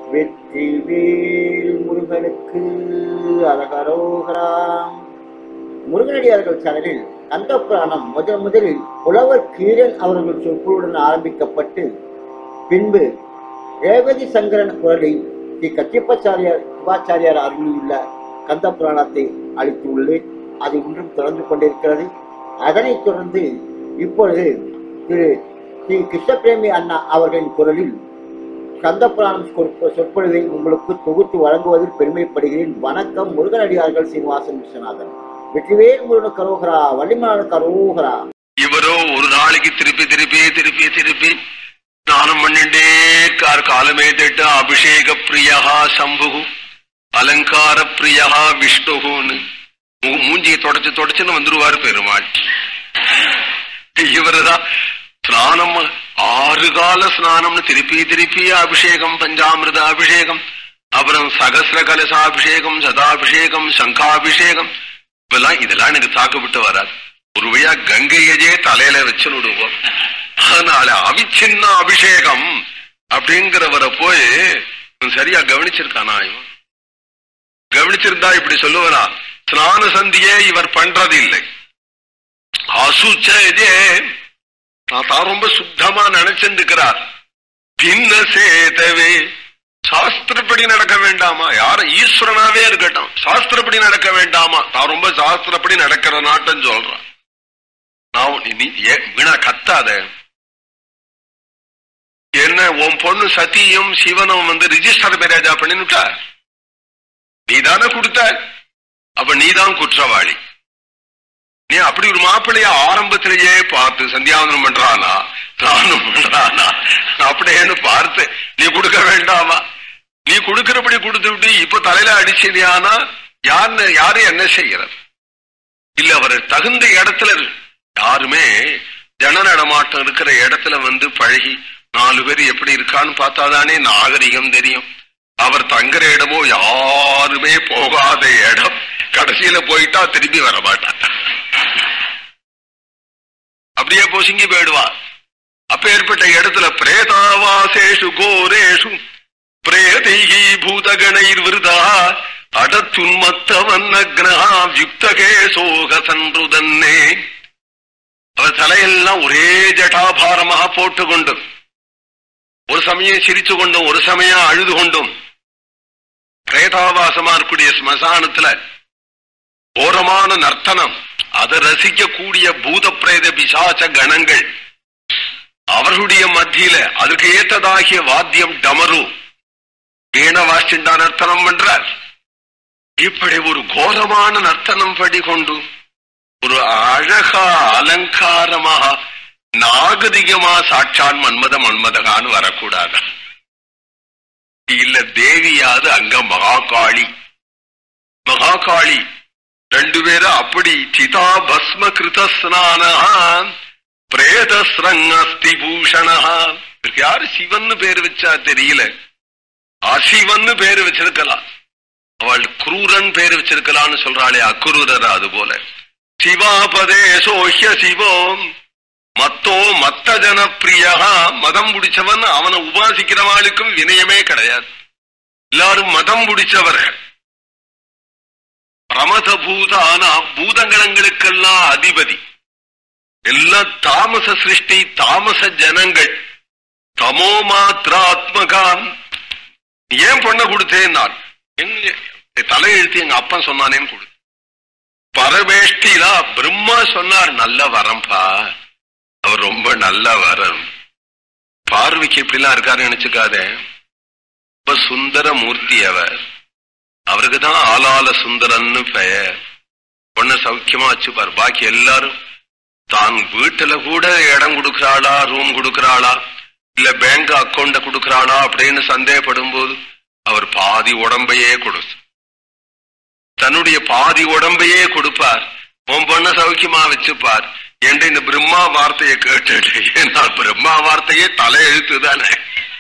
வெற்றிவேல் முருகனுக்கு அரகரோகரா. முருகனடியார்கள் சேனலில் கந்த புராணம் முதலில் புலவர் கீரன் அவர்கள் சொற்பொருடன் ஆரம்பிக்கப்பட்டு பின்பு ரேவதி சங்கரன் குரலில் ஸ்ரீ கச்சிப்பாச்சாரியார் சிவாச்சாரியார் அருளியுள்ள கந்த புராணத்தை அளித்துள்ளேன். அது இன்றும் தொடர்ந்து கொண்டிருக்கிறது. அதனைத் தொடர்ந்து இப்பொழுது திரு ஸ்ரீ கிருஷ்ணபிரேமி அண்ணா அவர்களின் குரலில் கந்த புராணம் சொற்பொழிவை உங்களுக்கு தொகுத்து வழங்குவதில் பெருமைப்படுகிறேன். வணக்கம். முருகனடியார்கள் சீனிவாசன் விஸ்வநாதன். வெற்றிவேல் முருகனுக்கு அரோகரா, வள்ளிமலனுக்கு அரோகரா. இவரோ ஒரு நாளைக்கு திருப்பி ஸ்நானம் பண்ணிட்டே காலமே திட்டு அபிஷேக பிரியா சம்பு அலங்கார பிரியா விஷ்ணுன்னு மூஞ்சியை தொடச்சுன்னு வந்துருவாரு பெருமாள். இவருதான் ஸ்நானம் 6 கால ஸ்நானம்னு திருப்பி அபிஷேகம், பஞ்சாமிர்த அபிஷேகம், அப்புறம் சகசிர கலசாபிஷேகம், சதாபிஷேகம், சங்காபிஷேகம், இதெல்லாம் எனக்கு தாக்கு விட்டு வராது. ஒரு வழியா கங்கையஜே தலையில வச்சு விடுவோம். அதனால அவிச்சின்ன அபிஷேகம் அப்படிங்கிறவரை போய் சரியா கவனிச்சிருக்கானா? இவன் கவனிச்சிருந்தா இப்படி சொல்லுவனா? ஸ்நான சந்தியே இவர் பண்றது இல்லை. அசுச்சே நான் தான் ரொம்ப சுத்தமா நினைச்சிருக்கிறார். பின்ன சேதவே சாஸ்திரப்படி நடக்க வேண்டாமா? யார ஈஸ்வரனாவே இருக்கட்டும், சாஸ்திரப்படி நடக்க வேண்டாமா? நான் ரொம்ப சாஸ்திரப்படி நடக்கிற நாட்டம் சொல்றான். நான் வீணா கத்தாத. என்ன உன் பொண்ணு சத்தியும் சிவனும் ரிஜிஸ்டர் மேரேஜா பண்ணினுட்டா? நீதானே கொடுத்த, அப்ப நீதான் குற்றவாளி. நீ அப்படி ஒரு மாப்பிள்ளைய ஆரம்பத்திலேயே பார்த்து சந்தியாவந்தனம் பண்றானா, தானம் பண்றானா அப்படியேன்னு பார்த்து நீ கொடுக்க வேண்டாமா? நீ கொடுக்கிறபடி கொடுத்து விட்டு இப்ப தலையில அடிச்சியானா யாரு என்ன செய்யறது? இல்ல அவர் தகுந்த இடத்துல, யாருமே ஜன நடமாட்டம் இருக்கிற இடத்துல பழகி 4 பேர் எப்படி இருக்கான்னு பார்த்தாதானே நாகரிகம் தெரியும். அவர் தங்குற இடமோ யாருமே போகாத இடம், கடைசியில போயிட்டா திரும்பி வர மாட்டார், அப்படியே பொசுங்கி போயிடுவா. அப்ப ஏற்பட்ட இடத்துல பிரேதாவாசேஷு கோரேஷு பிரேதைஹி பூதகணைர் விருதா அடத்துன்மத்தவன் அக்னஹா யுக்தகே சோக சன்றுதன்னே. அவர் தலையெல்லாம் ஒரே ஜட்டாபாரமாக போட்டுக்கொண்டு ஒரு சமயம் சிரிச்சு கொண்டும் ஒரு சமயம் அழுது கொண்டும் பிரேதாவாசமா இருக்கக்கூடிய ஸ்மசானத்துல ஓரமான நர்த்தனம், அதை ரசிக்கக்கூடிய பூத பிரேத பிசாச கணங்கள், அவர்களுடைய மத்தியில அதுக்கு ஏற்றதாகிய வாத்தியம் டமரு வீண வாசிண்டா நர்த்தனம் பண்றார். இப்படி ஒரு கோரமான நர்த்தனம் படி கொண்டு ஒரு அழகா அலங்காரமாக நாகரிகமா சாட்சான் மன்மதகான்னு வரக்கூடாது. இல்ல தேவியாது அங்க மகாகாளி 2 பேரும் அப்படி சிதா பஸ்ம கிருத ஸ்நானா பிரேதஸ்ரங்கஸ்தி பூஷணா. யாரு சிவன் பேரு வச்சா தெரியல, அசிவன் பேரு வச்சிருக்கலாம், அவள் குரூரன் பேரு வச்சிருக்கலாம்னு சொல்றாளே அக்குரூரர். அது போல சிவாபதே சோஹ்ய சிவோம் மத்தோ மத்த ஜனப்பிரியா. மதம் பிடிச்சவன் அவனை உபாசிக்கிறவாளுக்கும் வினயமே கிடையாது. எல்லாரும் மதம் பிடிச்சவர்கள். பிரமத பூதானா பூதங்கணங்களுக்கெல்லாம் அதிபதி. எல்லாம் தாமச சிருஷ்டி, தாமச ஜனங்கள். தமோ மாத்திராத்மகான். ஏன் பொண்ண கொடுத்தேன்? நான் தலையெழுத்து எங்க அப்பா சொன்னானேன்னு கொடு. பரமேஷ்டிலா பிரம்மா சொன்னார், நல்ல வரம்பா, அவர் ரொம்ப நல்ல வரம். பார்வைக்கு எப்படிலாம் இருக்காரு நினைச்சுக்காத, ரொம்ப சுந்தர மூர்த்தி அவர். அவருக்குதான் ஆளால சுந்தரன்னு பெயர். பொண்ண சௌக்கியமா வச்சுப்பார். பாக்கி எல்லாரும் தான் வீட்டுல கூட இடம் கொடுக்கறாளா, ரூம் கொடுக்கறாளா, இல்ல பேங்க் அக்கௌண்ட கொடுக்கறாளா அப்படின்னு சந்தேகப்படும் போது அவர் பாதி உடம்பையே கொடுத்து, தன்னுடைய பாதி உடம்பையே கொடுப்பார். உன் பொண்ண சௌக்கியமா வச்சுப்பார் என்று இந்த பிரம்மா வார்த்தையை கேட்டு, ஏன்னா பிரம்மா வார்த்தையே தலையெழுத்துதானே.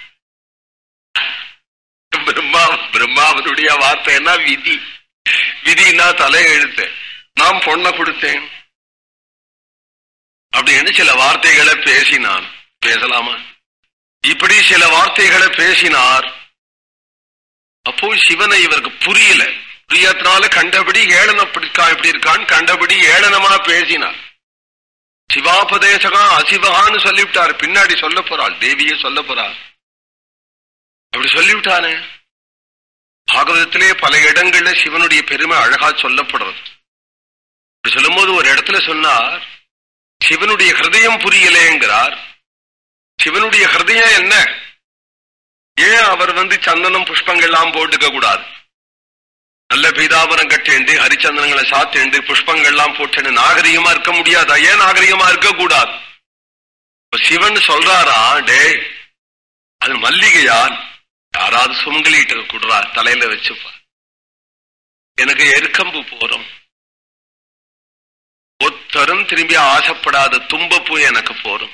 பிரம்மாவனுடைய வார்த்தைன்னா விதி, விதினா தலையெழுத்து. நான் பொண்ண கொடுத்தேன் அப்படின்னு சில வார்த்தைகளை பேசினான். பேசலாமா? இப்படி சில வார்த்தைகளை பேசினார். அப்போ சிவனை இவருக்கு புரியல. புரியறதுனால கண்டபடி ஏளனம் இப்படி இருக்கான்னு கண்டபடி ஏளனமா பேசினார். சிவாபதேசகா அசிவகான்னு சொல்லிவிட்டாரு. பின்னாடி சொல்ல போறாள், தேவியே சொல்ல போறாள். அப்படி சொல்லிவிட்டானே. பாகவதத்திலே பல இடங்கள்ல சிவனுடைய பெருமை அழகா சொல்லப்படுறது. அப்படி சொல்லும் போது ஒரு இடத்துல சொன்னார், சிவனுடைய ஹிருதயம் புரியலேங்கிறார். சிவனுடைய ஹிருதயம் என்ன? ஏன் அவர் சந்தனம் புஷ்பங்கள்லாம் போட்டுக்க கூடாது? நல்ல பீதாபரம் கட்டேண்டு ஹரிச்சந்திரங்களை சாத்தேண்டு புஷ்பங்கள்லாம் போட்டு நாகரிகமா இருக்க முடியாதா? ஏன் நாகரிகமா இருக்க கூடாது? சிவன் சொல்றாரா, டே அது மல்லிகையால் யாராவது சுமங்கலிட்டு கொடுறா, தலையில வச்சுப்பா. எனக்கு எருக்கம்பு போறோம். ஒத்தரும் திரும்பி ஆசைப்படாத தும்பப்பூ எனக்கு போறோம்.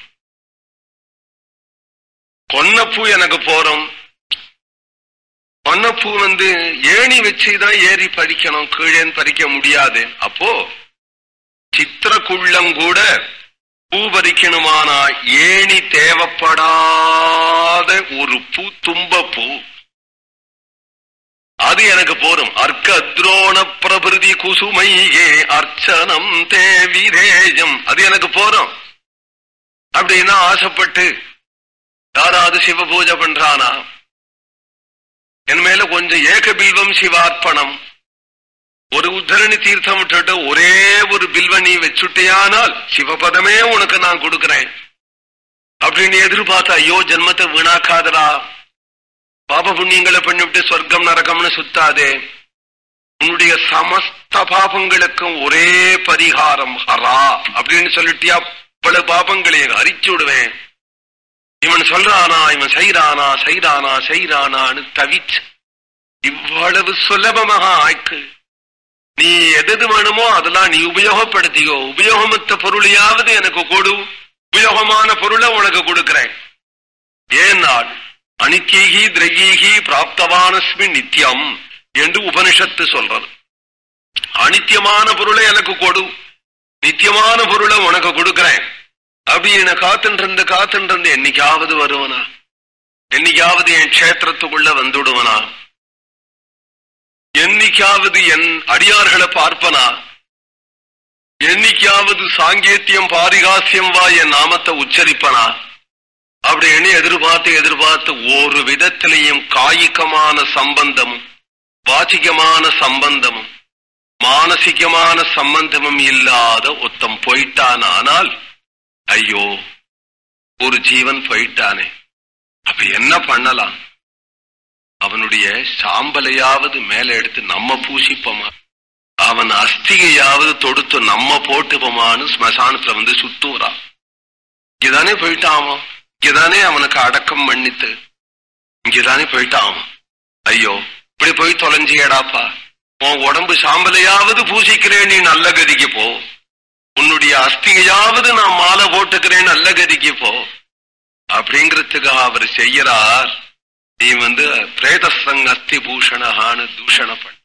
கொன்னப்பூ எனக்கு போறோம். பொன்னப்பூ ஏணி வச்சுதான் ஏறி பறிக்கணும், கீழேன்னு பறிக்க முடியாது. அப்போ சித்திரக்குள்ளம் கூட பூ பறிக்கணுமானா ஏணி தேவைப்படாத ஒரு பூ தும்பப்பூ, அது எனக்கு போரும். அர்க்க துரோண பிரபிருதி குசுமையே அர்ச்சனம் தேவிரேஜம், அது எனக்கு போரும். அப்படின்னா ஆசைப்பட்டு யாராவது சிவ பூஜை பண்றானா, என் மேல கொஞ்சம் ஏக பில்வம் சிவார்ப்பணம், ஒரு உத்தரணி தீர்த்தம் விட்டுட்டு ஒரே ஒரு பில்வ நீ வச்சுட்டேயானால் சிவபதமே உனக்கு நான் கொடுக்கிறேன் அப்படின்னு எதிர்பார்த்த, ஐயோ ஜென்மத்தை வீணாக்காதரா, பாப புண்ணியங்களை பண்ணிவிட்டு சொர்க்கம் நரகம்னு சுத்தாதே, உன்னுடைய சமஸ்த பாபங்களுக்கும் ஒரே பரிகாரம் ஹரா அப்படின்னு சொல்லிட்டியா, பல பாபங்களையும் அரிச்சு விடுவேன். இவன் சொல்றானா, இவன் செய்யறானா செய்யறானா செய்யறானான்னு தவிச்சு இவ்வளவு சுலபமாக ஆய்க்கு. நீ எது வேணுமோ அதெல்லாம் நீ உபயோகப்படுத்தியோ, உபயோகமற்ற பொருளையாவது எனக்கு கொடு, உபயோகமான பொருளை உனக்கு கொடுக்கிறேன். ஏனால் அனித்யகி திரகீகி பிராப்தவானஸ்மி நித்தியம் என்று உபனிஷத்து சொல்றது. அனித்தியமான பொருளை எனக்கு கொடு, நித்தியமான பொருளை உனக்கு கொடுக்கிறேன் அப்படின்னு காத்துட்டு என்னைக்காவது வருவனா, என்னைக்காவது என் கஷேத்திரத்துக்குள்ள வந்துடுவனா, என்னைக்காவது என் அடியார்களை பார்ப்பனா, என்னைக்காவது சாங்கேத்தியம் பாரிகாசியம் வா என் நாமத்தை உச்சரிப்பனா அப்படின்னு எதிர்பார்த்து ஒரு விதத்திலையும் காயிகமான சம்பந்தமும் வாச்சிகமான சம்பந்தமும் மானசிகமான சம்பந்தமும் இல்லாத ஒருத்தம் போயிட்டானால், ஐயோ ஒரு ஜீவன் போயிட்டானே, அப்ப என்ன பண்ணலாம்? அவனுடைய சாம்பலையாவது மேல எடுத்து நம்ம பூசிப்போமா, அவன் அஸ்திகையாவது தொடுத்து நம்ம போட்டுப்போமான்னு ஸ்மசானத்துல சுத்துறான். இங்கதானே போயிட்டான், இங்கதானே அவனுக்கு அடக்கம் பண்ணித்து இங்கதானே போயிட்டான். ஐயோ இப்படி போய் தொலைஞ்சியடாப்பா, உன் உடம்பு சாம்பலையாவது பூசிக்கிறேன், நீ நல்ல கதிக்கு போ, உன்னுடைய அஸ்திகையாவது நான் மாலை போட்டுக்கிறேன், நல்ல கதிக்கு போ அப்படிங்கிறதுக்காக அவர் செய்யறார். நீ பிரேதசங் அஸ்தி பூஷணஹான்னு தூஷண பண்ண.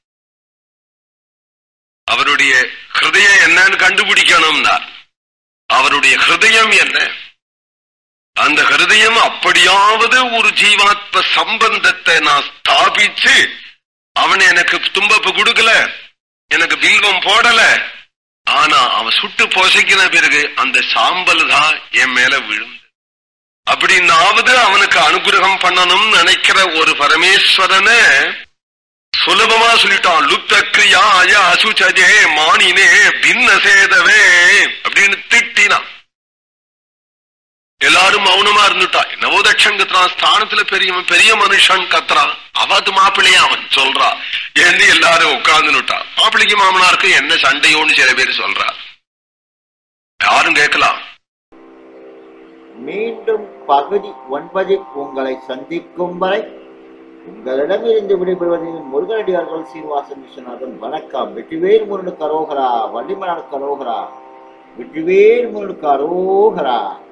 அவருடைய ஹிருதயம் என்னன்னு கண்டுபிடிக்கணும்னா, அவருடைய ஹிருதயம் என்ன? அந்த ஹிருதயம் அப்படியாவது ஒரு ஜீவாத்ம சம்பந்தத்தை நான் ஸ்தாபிச்சு, அவன் எனக்கு தும்பப்பு கொடுக்கல, எனக்கு பில்வம் போடல, ஆனா அவன் சுட்டு பொசைக்கின பிறகு அந்த சாம்பல் தான் என் மேல விழுந்து, அப்படின்னாவது அவனுக்கு அனுகிரகம் பண்ணணும்னு நினைக்கிற ஒரு பரமேஸ்வரனை சுலபமா சொல்லிட்டான். லுப்த கிரியாய அசுச்சஜே மானினே பின்ன சேதவே அப்படின்னு திட்டினான். எல்லாரும் மௌனமா இருந்துட்டா. நவோதட்சங்கத்தான் ஸ்தானத்துல பெரிய மனுஷன் கத்துறான், அவது மாப்பிள்ளையா அவன் சொல்றா என்று எல்லாரும் உட்கார்ந்துட்டா. மாப்பிள்ளைக்கு மாமனாருக்கு என்ன சண்டையோன்னு சில பேர் சொல்றா, யாரும் கேட்கலாம். மீண்டும் பகுதி 9 உங்களை சந்திக்கும் வரை உங்களிடமிருந்து விடைபெறுவது முருகனடியார்கள் சீனிவாசன் விஸ்வநாதன். வணக்கம். வெற்றிவேல் முருகனுக்கு அரோகரா, வள்ளிமலனுக்கு அரோகரா, வெற்றிவேல் முருகனுக்கு அரோகரா.